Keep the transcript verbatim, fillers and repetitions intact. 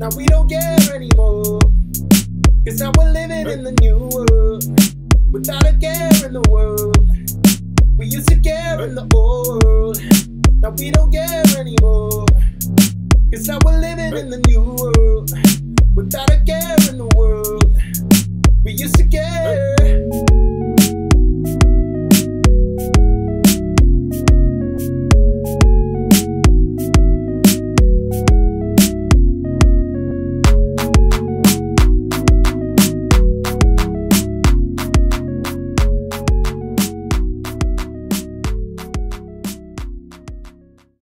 Now we don't care anymore. Cause now we're living in the new world, without a care in the world. We used to care in the old world. Now we don't care anymore. Cause now we're living in the new